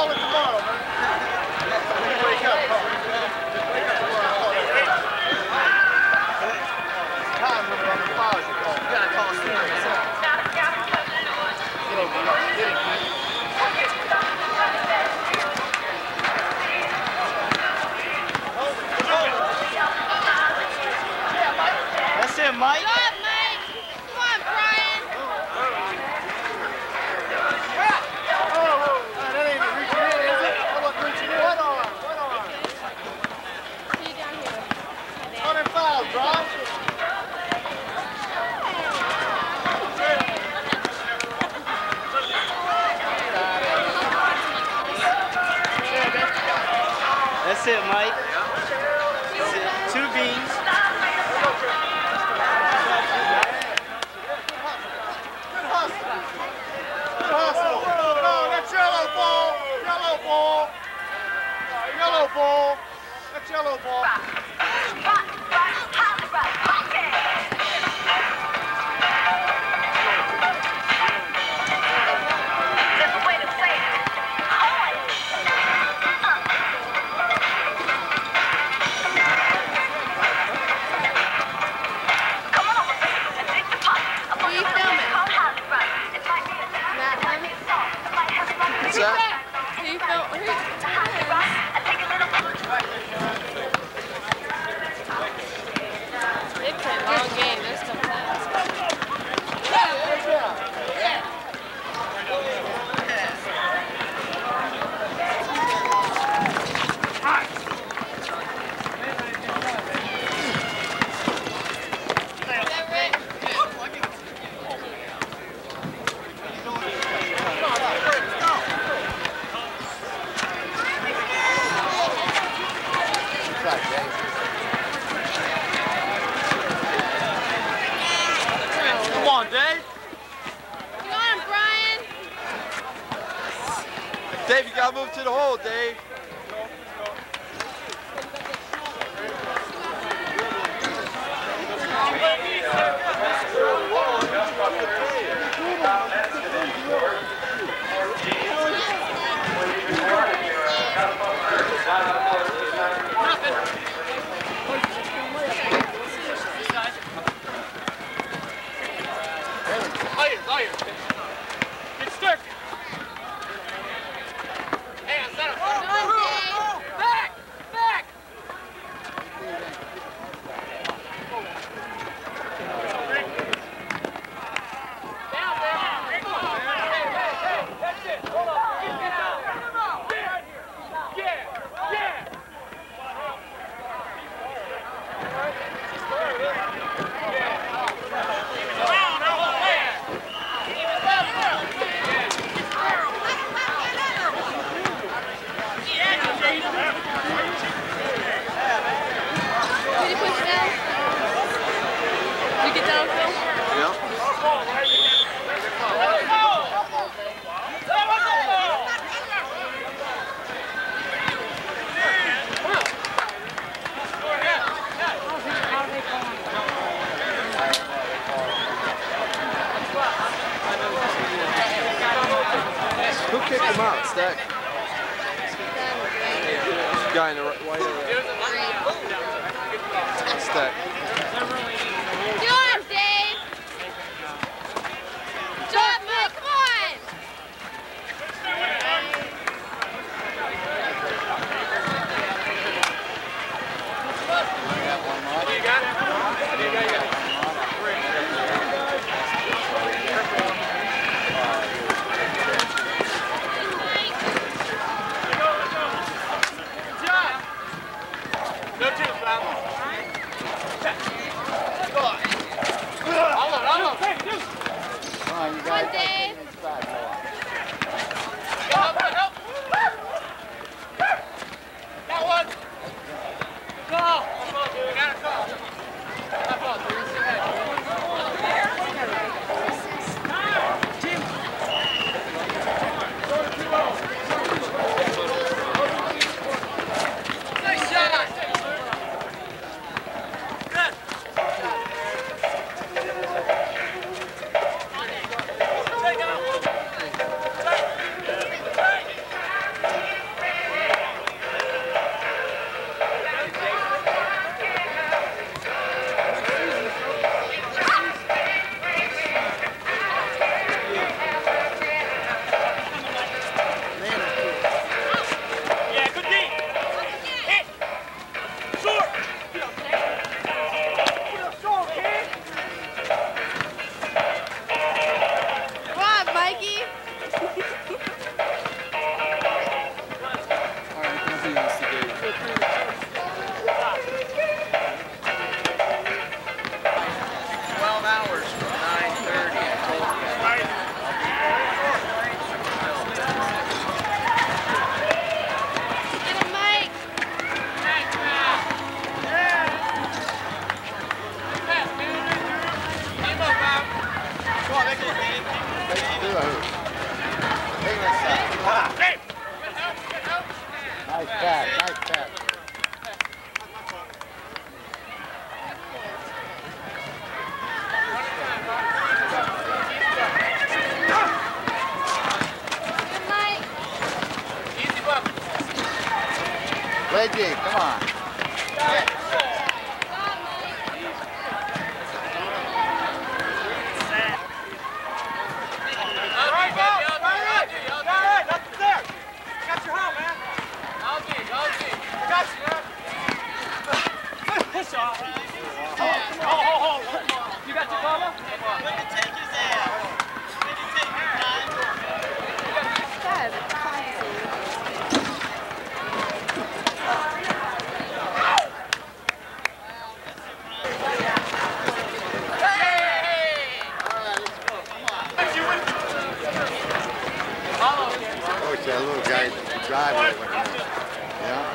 call it tomorrow, man. Wake up, call it. Time limit on the fouls you call. You gotta call us sooner. That's it, Mike. Good job, Mike. Come on, Brian. That ain't reaching in, is it? How about reaching in? What arm? See you down here. On and fouls, Brian. That's it, Mike. That's it. 2 beans. Good hustle. No, that's yellow ball. Yellow ball. Yellow ball. That's yellow ball. Come on, Dave. Come on, Brian. Dave, you gotta move to the hole, Dave. Get stuck. Hey, set up. Back! Back! Down, man. Hey, that's it. Hold on. Get out. Yeah. Did you push down? Did you get down, Phil? Yeah. Who kicked him out? Stack. Guy in the white area. Stack. Get on, Dave. Good job, Mike. Come on. You got it? Go to the foul. Reggie, come on. That little guy driving over here. Yeah.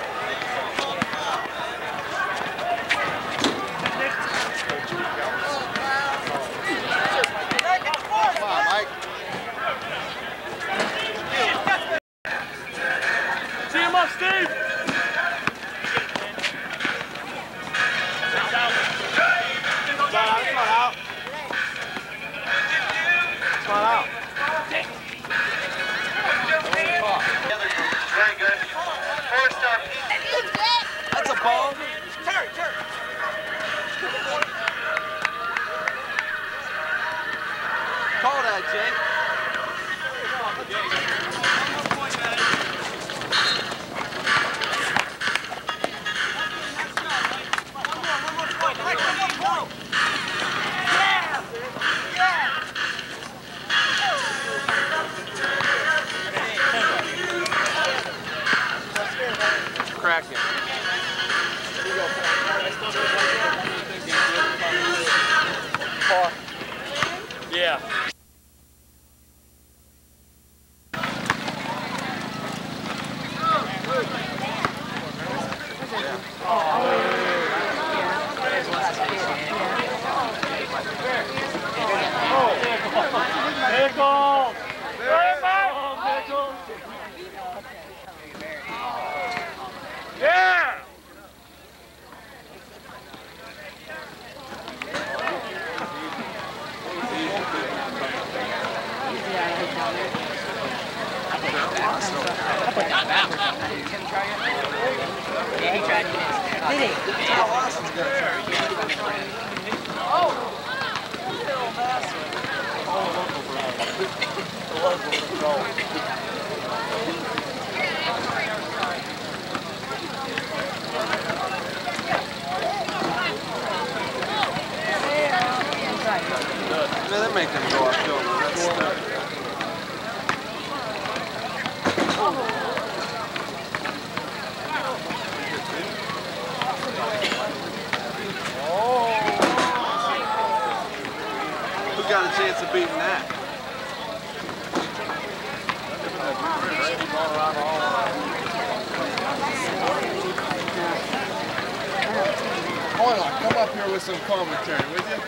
Come on, Mike. See him up, Steve. Very good. Four-star piece. That's a ball. Call that, Jake. Cracking. Yeah. Pickles! Yeah! Yeah, they make them go uphill. Who got a chance of beating that? Hold on, come up here with some commentary, would you?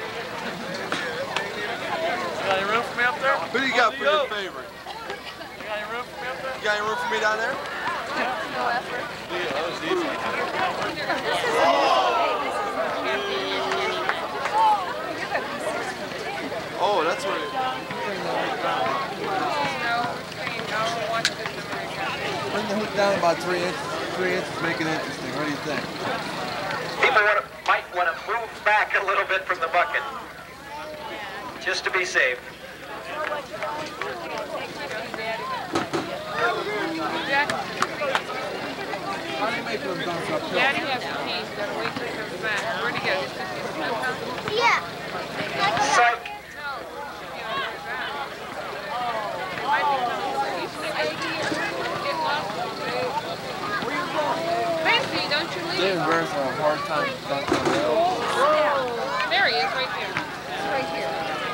Got any room for me up there? Who do you got for your favorite? You got any room for me up there? You got any room for me down there? No effort. Yeah, that was easy. Oh, that's where. Bring the hook down about 3 inches. 3 inches, make it interesting. What do you think? People might want to move back a little bit from the bucket, just to be safe. How do you make them bounce uphill? Daddy has a piece that waits till he comes back. Where'd he go? Yeah. Psych. Fancy, don't you leave? They're embarrassed on a hard time dunking on the elbow. There he is, right there. It's right here.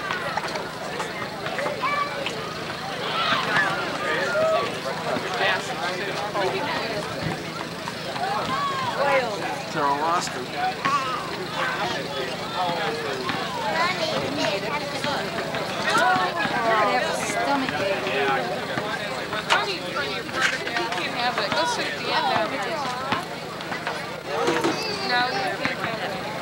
Terrell Roscoe. Stomach ache. Tony's trying your brother. He can't have it. Go sit at the end down there. No, you can't have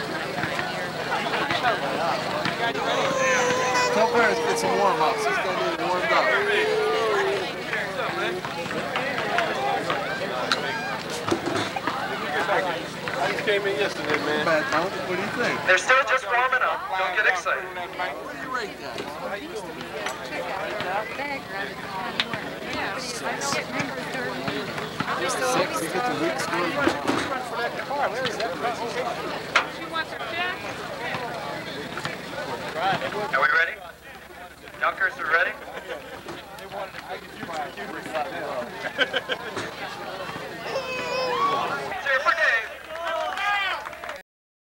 it. Tell Clarence to get some warm-ups. He's going to need warmed up. came in yesterday, man. What do you think? They're still just warming up. Don't get excited. What do you rate that? Six. You get the weak score. She wants her check. Are we ready? Dunkers are ready?